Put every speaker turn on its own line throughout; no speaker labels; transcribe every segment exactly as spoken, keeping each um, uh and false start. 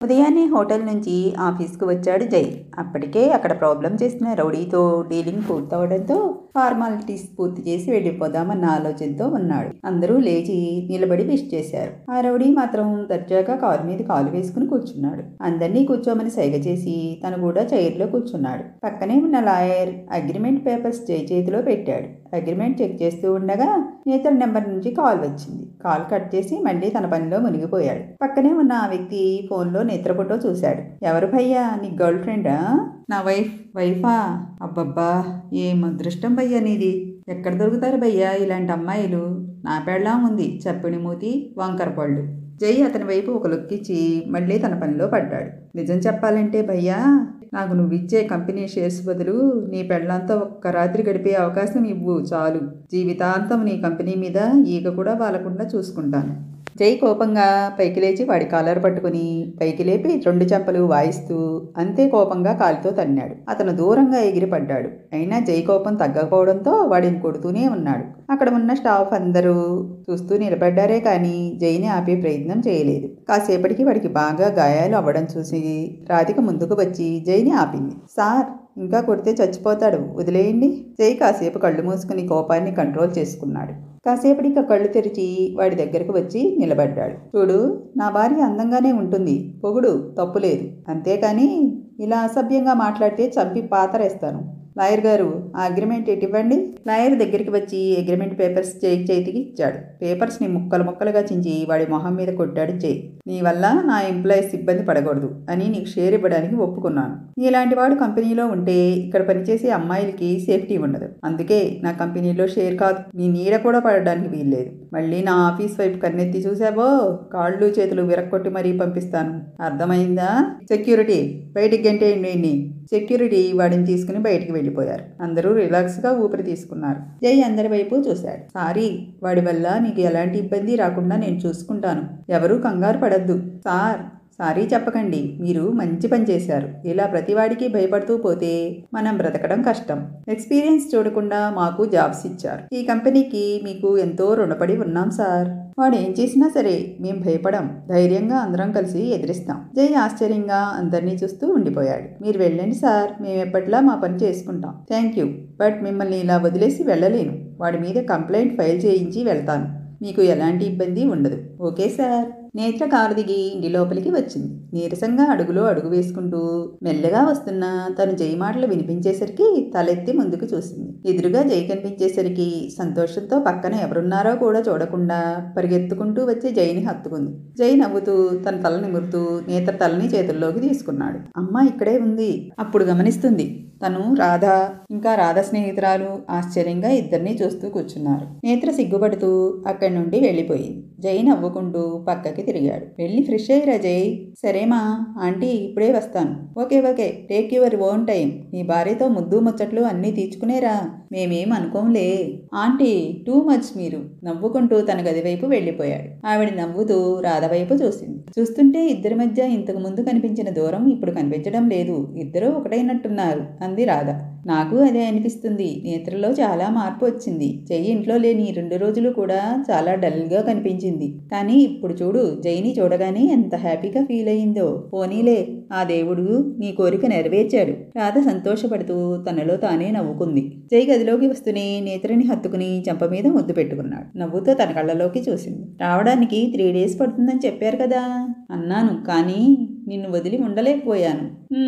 ఉదయాన్నే హోటల్ నుంచి ఆఫీస్కు వచ్చాడు జై. అప్పటికే అక్కడ ప్రాబ్లం చేసిన రౌడీతో డీలింగ్ పూర్తవడంతో ఫార్మాలిటీస్ పూర్తి చేసి వెళ్ళిపోదామన్న ఆలోచనతో ఉన్నాడు. అందరూ లేచి నిలబడి విష్ చేశారు. ఆ రౌడీ మాత్రం దర్జాగా కాలు మీద కాలు వేసుకుని కూర్చున్నాడు. అందరినీ కూర్చోమని సైగ చేసి తను కూడా చైర్లో కూర్చున్నాడు. పక్కనే ఉన్న లాయర్ అగ్రిమెంట్ పేపర్స్ జై చేతిలో పెట్టాడు. అగ్రిమెంట్ చెక్ చేస్తూ ఉండగా నేతర్ నెంబర్ నుంచి కాల్ వచ్చింది. కాల్ కట్ చేసి మళ్ళీ తన పనిలో మునిగిపోయాడు. పక్కనే ఉన్న ఆ వ్యక్తి ఫోన్లో నేత్ర ఫోటో చూశాడు. ఎవరు భయ్యా, నీ గర్ల్ ఫ్రెండా? నా వైఫ్. వైఫా? అబ్బబ్బా, ఏం అదృష్టం భయ్యా నీది. ఎక్కడ దొరుకుతారు భయ్యా ఇలాంటి అమ్మాయిలు? నా పెళ్ళాం ఉంది, చప్పిడి మూతి, వంకర పళ్ళు. జై అతని వైపు ఒక లుక్కిచ్చి మళ్ళీ తన పనిలో పడ్డాడు. నిజం చెప్పాలంటే భయ్యా, నాకు నువ్విచ్చే కంపెనీ షేర్స్ బదులు నీ పెళ్ళంతా ఒక్క రాత్రి గడిపే అవకాశం ఇవ్వు చాలు. జీవితాంతం నీ కంపెనీ మీద ఈగ కూడా వాలకుండా చూసుకుంటాను. జై కోపంగా పైకి లేచి వాడి కాలర్ పట్టుకుని పైకి లేపి రెండు చెంపలు వాయిస్తూ అంతే కోపంగా కాలితో తన్నాడు. అతను దూరంగా ఎగిరిపడ్డాడు. అయినా జై కోపం తగ్గకపోవడంతో వాడిని కొడుతూనే ఉన్నాడు. అక్కడ ఉన్న స్టాఫ్ అందరూ చూస్తూ నిలబడ్డారే కానీ జైని ఆపే ప్రయత్నం చేయలేదు. కాసేపటికి వాడికి బాగా గాయాలు అవ్వడం చూసి రాధిక ముందుకు వచ్చి జైని ఆపింది. సార్, ఇంకా కొడితే చచ్చిపోతాడు, వదిలేయండి. జై కాసేపు కళ్ళు మూసుకుని కోపాన్ని కంట్రోల్ చేసుకున్నాడు. కాసేపటికి కళ్ళు తెరిచి వాడి దగ్గరకు వచ్చి నిలబడ్డాడు. చూడు, నా భార్య అందంగానే ఉంటుంది, పొగుడు, తప్పులేదు. అంతేకాని ఇలా అసభ్యంగా మాట్లాడితే చంపి పాతరేస్తాను. లాయర్ గారు, ఆ అగ్రిమెంట్ ఎటు ఇవ్వండి. లాయర్ దగ్గరికి వచ్చి అగ్రిమెంట్ పేపర్స్ జై చేతికి ఇచ్చాడు. పేపర్స్ని ముక్కలు ముక్కలుగా చించి వాడి మొహం మీద కొట్టాడు జై. నీ వల్ల నా ఎంప్లాయీస్ ఇబ్బంది పడకూడదు అని నీకు షేర్ ఇవ్వడానికి ఒప్పుకున్నాను. ఇలాంటి వాడు కంపెనీలో ఉంటే ఇక్కడ పనిచేసే అమ్మాయిలకి సేఫ్టీ ఉండదు. అందుకే నా కంపెనీలో షేర్ కాదు, మీ నీడ కూడా పడడానికి వీల్లేదు. మళ్ళీ నా ఆఫీస్ వైపు కన్నెత్తి చూసావో కాళ్ళు చేతులు విరక్కొట్టి మరీ పంపిస్తాను. అర్థమైందా? సెక్యూరిటీ, బయటికి గంటేయండి. సెక్యూరిటీ వాడిని తీసుకుని బయటికి వెళ్ళిపోయారు. అందరూ రిలాక్స్గా ఊపిరి తీసుకున్నారు. జై అందరి వైపు చూశాడు. సారీ, వాడి వల్ల మీకు ఎలాంటి ఇబ్బంది రాకుండా నేను చూసుకుంటాను. ఎవరూ కంగారు పడద్దు. సార్, సారీ చెప్పకండి, మీరు మంచి పని చేశారు. ఇలా ప్రతివాడికి భయపడుతూ పోతే మనం బ్రతకడం కష్టం. ఎక్స్పీరియన్స్ చూడకుండా మాకు జాబ్స్ ఇచ్చారు. ఈ కంపెనీకి మీకు ఎంతో రుణపడి ఉన్నాం సార్. వాడు ఏం చేసినా సరే మేం భయపడం, ధైర్యంగా అందరం కలిసి ఎదిరిస్తాం. జై ఆశ్చర్యంగా అందరినీ చూస్తూ ఉండిపోయాడు. మీరు వెళ్ళండి సార్, మేము ఎప్పట్లా మా పని చేసుకుంటాం. థ్యాంక్ యూ, బట్ మిమ్మల్ని ఇలా వదిలేసి వెళ్ళలేను. వాడి మీద కంప్లైంట్ ఫైల్ చేయించి వెళ్తాను. మీకు ఎలాంటి ఇబ్బంది ఉండదు. Okay sir. నేత్ర కారు దిగి ఇంటి లోపలికి వచ్చింది. నీరసంగా అడుగులో అడుగు వేసుకుంటూ మెల్లగా వస్తున్న తను జై మాటలు వినిపించేసరికి తలెత్తి ముందుకు చూసింది. ఎదురుగా జై కనిపించేసరికి సంతోషంతో పక్కన ఎవరున్నారో కూడా చూడకుండా పరిగెత్తుకుంటూ వచ్చి జైని హత్తుకుంది. జై నవ్వుతూ తన తల నిమురుతూ నేత్ర తలని చేతుల్లోకి తీసుకున్నాడు. అమ్మ ఇక్కడే ఉంది. అప్పుడు గమనిస్తుంది తను రాధ, ఇంకా రాధ స్నేహితురాలు ఆశ్చర్యంగా ఇద్దరినీ చూస్తూ కూర్చున్నారు. నేత్ర సిగ్గుపడుతూ అక్కడి నుండి వెళ్ళిపోయింది. జై నవ్వుకుంటూ పక్కకి తిరిగాడు. వెళ్ళి ఫ్రెష్ అయ్యిరా జై. సరేమా ఆంటీ, ఇప్పుడే వస్తాను. Okay okay, take your own time. నీ భార్యతో ముద్దు ముచ్చట్లు అన్నీ తీర్చుకునేరా, మేమేం అనుకోంలే. ఆంటీ, టూ మచ్ మీరు. నవ్వుకుంటూ తన గది వైపు వెళ్ళిపోయాడు. ఆవిడ నవ్వుతూ రాధ వైపు చూసింది. చూస్తుంటే ఇద్దరి మధ్య ఇంతకు ముందు కనిపించిన దూరం ఇప్పుడు కనిపించడం లేదు. ఇద్దరూ ఒకటైనట్టున్నారు అంది రాధ. నాకు అదే అనిపిస్తుంది. నేత్రలో చాలా మార్పు వచ్చింది. జై ఇంట్లో లేని రెండు రోజులు కూడా చాలా డల్గా కనిపించింది. కానీ ఇప్పుడు చూడు, జైని చూడగానే ఎంత హ్యాపీగా ఫీల్ అయ్యిందో. పోనీలే, ఆ దేవుడు నీ కోరిక నెరవేర్చాడు. రాధ సంతోషపడుతూ తనలో తానే నవ్వుకుంది. జై గదిలోకి వస్తూనే నేత్రని హత్తుకుని చెంప మీద ముద్దు పెట్టుకున్నాడు. నవ్వుతూ తన కళ్ళలోకి చూసింది. రావడానికి త్రీ డేస్ పడుతుందని చెప్పారు కదా అన్నాను, కానీ నిన్ను వదిలి ఉండలేకపోయాను.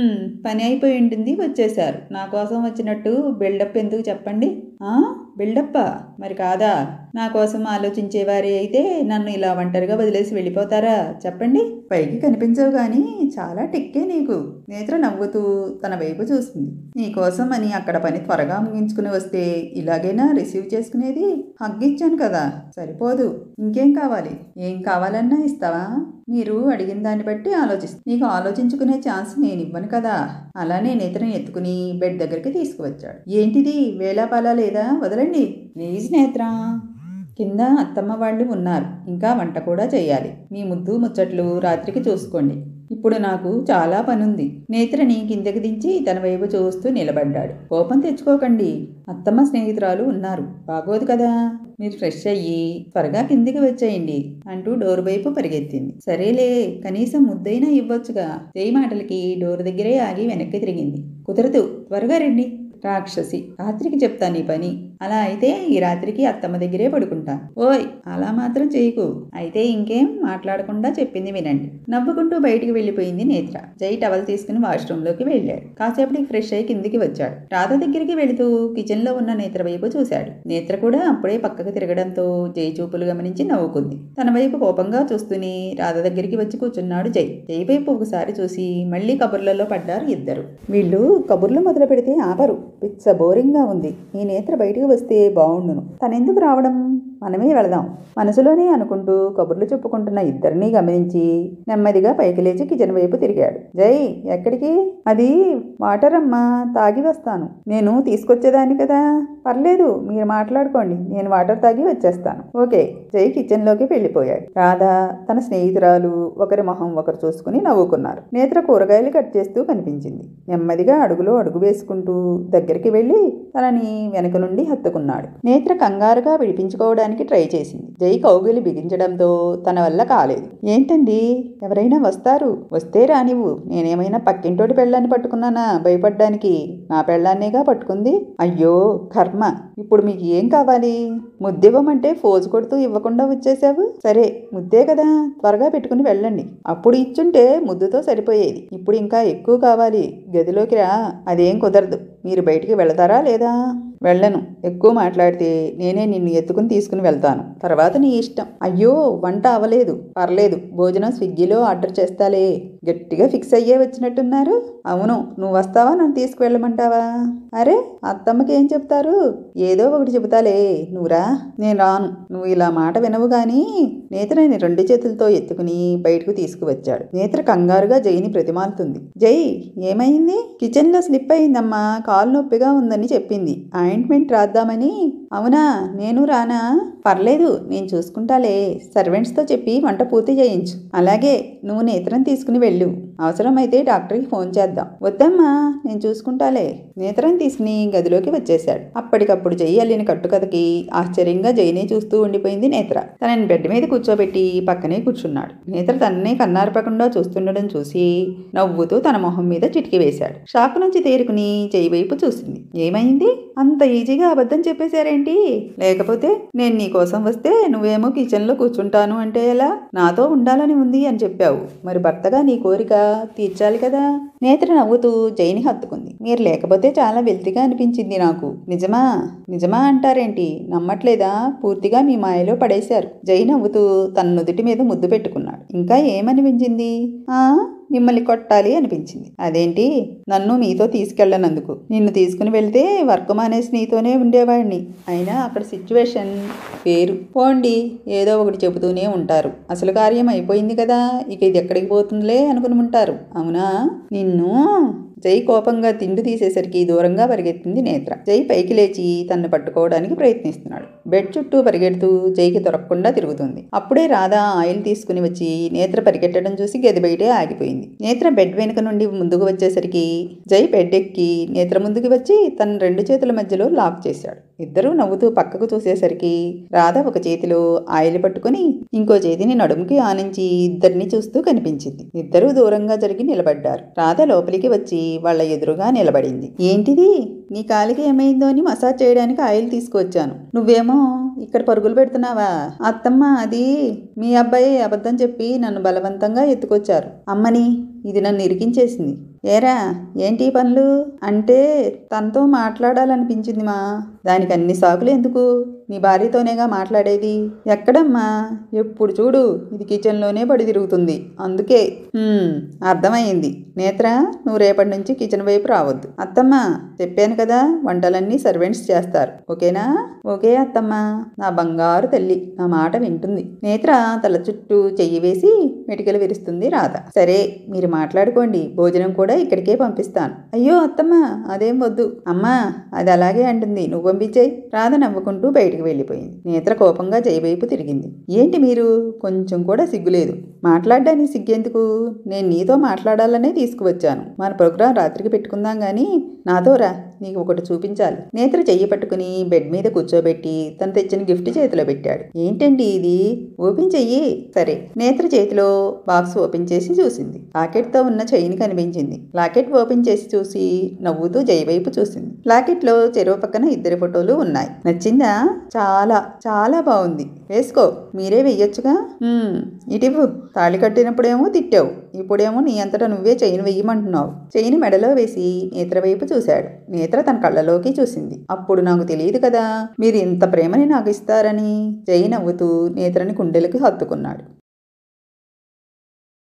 పని అయిపోయి ఉంటుంది, వచ్చేశారు. నా కోసం వచ్చినట్టు బిల్డప్ ఎందుకు చెప్పండి? బిల్డప్పా? మరి కాదా? నా కోసం ఆలోచించేవారే అయితే నన్ను ఇలా ఒంటరిగా వదిలేసి వెళ్ళిపోతారా చెప్పండి? పైకి కనిపించవు కానీ చాలా టిక్కే నీకు. నేత్ర నవ్వుతూ తన వైపు చూస్తుంది. నీకోసం అని అక్కడ పని త్వరగా ముగించుకుని వస్తే ఇలాగైనా రిసీవ్ చేసుకునేది? హగ్గిచ్చాను కదా, సరిపోదు. ఇంకేం కావాలి? ఏం కావాలన్నా ఇస్తావా? మీరు అడిగిన దాన్ని బట్టి ఆలోచిస్తాను. నీకు ఆలోచించుకునే ఛాన్స్ నేను ఇవ్వను కదా. అలానే నేత్రని ఎత్తుకుని బెడ్ దగ్గరికి తీసుకువచ్చాడు. ఏంటిది, వేళాపాలా లేదా? వదలండి ప్లీజ్ నేత్ర. కింద అత్తమ్మ వాళ్ళు ఉన్నారు, ఇంకా వంట కూడా చేయాలి. మీ ముద్దు ముచ్చట్లు రాత్రికి చూసుకోండి. ఇప్పుడు నాకు చాలా పనుంది. నేత్రని కిందకి దించి తన వైపు చూస్తూ నిలబడ్డాడు. కోపం తెచ్చుకోకండి, అత్తమ్మ స్నేహితురాలు ఉన్నారు, బాగోదు కదా. మీరు ఫ్రెష్ అయ్యి త్వరగా కిందికి వచ్చేయండి అంటూ డోర్ వైపు పరిగెత్తింది. సరేలే, కనీసం ముద్దైనా ఇవ్వొచ్చుగా. జై మాటలకి డోర్ దగ్గరే ఆగి వెనక్కి తిరిగింది. కుదరదు, త్వరగా రండి. రాక్షసి, రాత్రికి చెప్తా నీ పని. అలా అయితే ఈ రాత్రికి అత్తమ్మ దగ్గరే పడుకుంటా. ఓయ్, అలా మాత్రం చేయకు. అయితే ఇంకేం మాట్లాడకుండా చెప్పింది వినండి. నవ్వుకుంటూ బయటికి వెళ్లిపోయింది నేత్ర. జై టవల్ తీసుకుని వాష్రూమ్ లోకి వెళ్ళాడు. కాసేపటికి ఫ్రెష్ అయి కిందికి వచ్చాడు. రాధ దగ్గరికి వెళుతూ కిచెన్ లో ఉన్న నేత్ర వైపు చూశాడు. నేత్ర కూడా అప్పుడే పక్కకు తిరగడంతో జై చూపులు గమనించి నవ్వుకుంది. తన వైపు కోపంగా చూస్తూనే రాధ దగ్గరికి వచ్చి కూర్చున్నాడు జై. జై వైపు ఒకసారి చూసి మళ్లీ కబుర్లలో పడ్డారు ఇద్దరు. వీళ్ళు కబుర్లు మొదలు పెడితే ఆపరు. పిచ్చ బోరింగ్ గా ఉంది. ఈ నేత్ర బయటికి వస్తే బాగుండును. తనెందుకు రావడం, మనమే వెళదాం మనసులోనే అనుకుంటూ కబుర్లు చెప్పుకుంటున్న ఇద్దరినీ గమనించి నెమ్మదిగా పైకి లేచి కిచెన్ వైపు తిరిగాడు. జై, ఎక్కడికి? అది వాటర్ అమ్మా, తాగి వస్తాను. నేను తీసుకొచ్చేదాన్ని కదా. పర్లేదు, మీరు మాట్లాడుకోండి, నేను వాటర్ తాగి వచ్చేస్తాను. ఓకే. జై కిచెన్ లోకి వెళ్ళిపోయాడు. రాధ తన స్నేహితురాలు ఒకరి మొహం ఒకరు చూసుకుని నవ్వుకున్నారు. నేత్ర కూరగాయలు కట్ చేస్తూ కనిపించింది. నెమ్మదిగా అడుగులో అడుగు వేసుకుంటూ దగ్గరికి వెళ్లి తనని వెనక నుండి హత్తుకున్నాడు. నేత్ర కంగారుగా విడిపించుకోవడానికి ట్రై చేసింది. జై కౌగిలి బిగించడంతో తన వల్ల కాలేదు. ఏంటండి, ఎవరైనా వస్తారు, వస్తే రానివ్వు. నేనేమైనా పక్కింటోటి పెళ్ళాన్ని పట్టుకున్నానా భయపడ్డానికి? నా పెళ్ళాన్నేగా పట్టుకుంది. అయ్యో కర్మ. ఇప్పుడు మీకు ఏం కావాలి? ముద్దివ్వమంటే ఫోజు కొడుతూ ఇవ్వకుండా వచ్చేసావు. సరే, ముద్దే కదా, త్వరగా పెట్టుకుని వెళ్ళండి. అప్పుడు ఇచ్చుంటే ముద్దుతో సరిపోయేది. ఇప్పుడు ఇంకా ఎక్కువ కావాలి. గదిలోకి రా. అదేం కుదరదు. మీరు బయటికి వెళతారా లేదా? వెళ్ళను. ఎక్కువ మాట్లాడితే నేనే నిన్ను ఎత్తుకుని తీసుకుని వెళ్తాను. తర్వాత నీ ఇష్టం. అయ్యో, వంట అవ్వలేదు. పర్లేదు, భోజనం స్విగ్గీలో ఆర్డర్ చేస్తాలే. గట్టిగా ఫిక్స్ అయ్యే వచ్చినట్టున్నారు. అవును, నువ్వు వస్తావా, నన్ను తీసుకువెళ్ళమంటావా? అరే, అత్తమ్మకి ఏం చెప్తారు? ఏదో ఒకటి చెబుతాలే, నువ్వురా. నేను రాను. నువ్వు ఇలా మాట వినవు గాని. నేత్రని రెండు చేతులతో ఎత్తుకుని బయటకు తీసుకువచ్చాడు. నేత్ర కంగారుగా జైని ప్రతిమాలుతుంది. జై, ఏమైంది? కిచెన్ లో స్లిప్ అయిందమ్మా, కాలు నొప్పిగా ఉందని చెప్పింది. ఆయింట్మెంట్ రాద్దామని. అవునా, నేను రానా? పర్లేదు, నేను చూసుకుంటాలే. సర్వెంట్స్తో చెప్పి వంట పూర్తి చేయించు. అలాగే, నువ్వు నేత్రం తీసుకుని వెళ్ళు. అవసరమైతే డాక్టర్కి ఫోన్ చేద్దాం. వద్దమ్మా, నేను చూసుకుంటాలే. నేత్రం తీసుకుని గదిలోకి వచ్చేశాడు. అప్పటికప్పుడు జై అల్లిన కట్టుకథకి ఆశ్చర్యంగా జైనే చూస్తూ ఉండిపోయింది నేత్ర. తనని బెడ్ మీద కూర్చోబెట్టి పక్కనే కూర్చున్నాడు. నేత్ర తననే కన్నార్పకుండా చూస్తుండడం చూసి నవ్వుతూ తన మొహం మీద చిటికి వేశాడు. షాక్ నుంచి తేరుకుని జై వైపు చూసింది. ఏమైంది? అంత ఈజీగా అబద్ధం చెప్పేశారేంటి? లేకపోతే నేను నీ కోసం వస్తే నువ్వేమో కిచెన్లో కూర్చుంటాను అంటే ఎలా? నాతో ఉండాలని ఉంది అని చెప్పావు. మరి భర్తగా నీ కోరిక తీర్చాలి కదా. నేత్ర నవ్వుతూ జైని హత్తుకుంది. మీరు లేకపోతే చాలా వెల్తిగా అనిపించింది నాకు. నిజమా? నిజమా అంటారేంటి? నమ్మట్లేదా? పూర్తిగా మీ మాయలో పడేశారు. జై నవ్వుతూ తన నుదుటి మీద ముద్దు పెట్టుకున్నాడు. ఇంకా ఏమనిపించింది? ఆ మిమ్మల్ని కొట్టాలి అనిపించింది. అదేంటి? నన్ను మీతో తీసుకెళ్ళనందుకు. నిన్ను తీసుకుని వెళ్తే వర్క్ మానేసి నీతోనే ఉండేవాడిని. అయినా అక్కడ సిచ్యువేషన్ వేరు. పోండి, ఏదో ఒకటి చెబుతూనే ఉంటారు. అసలు కార్యం అయిపోయింది కదా, ఇక ఇది ఎక్కడికి పోతుందిలే అనుకుని ఉంటారు. అవునా? నిన్ను. జై కోపంగా తిండి తీసేసరికి దూరంగా పరిగెత్తింది నేత్ర. జై పైకి లేచి తన్ను పట్టుకోవడానికి ప్రయత్నిస్తున్నాడు. బెడ్ చుట్టూ పరిగెడుతూ జైకి దొరకకుండా తిరుగుతుంది. అప్పుడే రాధ ఆయిల్ తీసుకుని వచ్చి నేత్ర పరిగెట్టడం చూసి గది బయటే ఆగిపోయింది. నేత్ర బెడ్ వెనుక నుండి ముందుకు వచ్చేసరికి జై బెడ్ ఎక్కి నేత్ర ముందుకు వచ్చి తన రెండు చేతుల మధ్యలో లాక్ చేశాడు. ఇద్దరూ నవ్వుతూ పక్కకు చూసేసరికి రాధ ఒక చేతిలో ఆయిల్ పట్టుకుని ఇంకో చేతిని నడుముకి ఆనించి ఇద్దరిని చూస్తూ కనిపించింది. ఇద్దరూ దూరంగా జరిగి నిలబడ్డారు. రాధ లోపలికి వచ్చి వాళ్ళ ఎదురుగా నిలబడింది. ఏంటిది? నీ కాలికి ఏమైందో అని మసాజ్ చేయడానికి ఆయిల్ తీసుకువచ్చాను. నువ్వేమో ఇక్కడ పరుగులు పెడుతున్నావా? అత్తమ్మ, అది మీ అబ్బాయి అబద్ధం చెప్పి నన్ను బలవంతంగా ఎత్తుకొచ్చారు. అమ్మని, ఇది నన్ను ఇరికించేసింది. ఏరా, ఏంటి పనులు? అంటే తనతో మాట్లాడాలనిపించింది మా. దానికి అన్ని సాకులు ఎందుకు? నీ భార్యతోనేగా మాట్లాడేది. ఎక్కడమ్మా? ఎప్పుడు చూడు ఇది కిచెన్లోనే పడి తిరుగుతుంది. అందుకే. అర్థమైంది. నేత్ర, నువ్వు రేపటి నుంచి కిచెన్ వైపు రావద్దు. అత్తమ్మ, చెప్పాను కదా, వంటలన్నీ సర్వెంట్స్ చేస్తారు. ఓకేనా? ఓకే అత్తమ్మ, నా బంగారు తల్లి, నా మాట వింటుంది. నేత్ర తల చుట్టూ చెయ్యి వేసి మెటికలు విరుస్తుంది రాధ. సరే, మీరు మాట్లాడుకోండి, భోజనం కూడా కూడా ఇక్కడికే పంపిస్తాను. అయ్యో అత్తమ్మ, అదేం వద్దు. అమ్మా, అది అలాగే అంటుంది, నువ్వు పంపించేయి. రాధ నవ్వుకుంటూ బయటికి వెళ్ళిపోయింది. నేత్ర కోపంగా జై వైపు తిరిగింది. ఏంటి మీరు? కొంచెం కూడా సిగ్గులేదు. మాట్లాడడానికి సిగ్గెందుకు? నేను నీతో మాట్లాడాలనే తీసుకువచ్చాను. మన ప్రోగ్రాం రాత్రికి పెట్టుకుందాం గాని నాతో రా, నీకు ఒకటి చూపించాలి. నేత్ర చెయ్యి పట్టుకుని బెడ్ మీద కూర్చోబెట్టి తను తెచ్చిన గిఫ్ట్ చేతిలో పెట్టాడు. ఏంటండి ఇది? ఓపెన్ చెయ్యి. సరే. నేత్ర చేతిలో బాక్స్ ఓపెన్ చేసి చూసింది. లాకెట్తో ఉన్న చైన్ కనిపించింది. లాకెట్ ఓపెన్ చేసి చూసి నవ్వుతూ జై వైపు చూసింది. లాకెట్లో చెరువు పక్కన ఇద్దరి ఫోటోలు ఉన్నాయి. నచ్చిందా? చాలా చాలా బాగుంది. వేసుకో. మీరే వెయ్యొచ్చుగా. ఇటివ్వు. తాళి కట్టినప్పుడేమో తిట్టావు, ఇప్పుడేమో నీ అంతటా నువ్వే చైన్ వెయ్యమంటున్నావు. చైన్ మెడలో వేసి నేత్ర వైపు చూశాడు. నేత్ర తన కళ్ళలోకి చూసింది. అప్పుడు నాకు తెలియదు కదా మీరు ఇంత ప్రేమని నాకు ఇస్తారని. జై నవ్వుతూ నేత్రని గుండెలకి హత్తుకున్నాడు.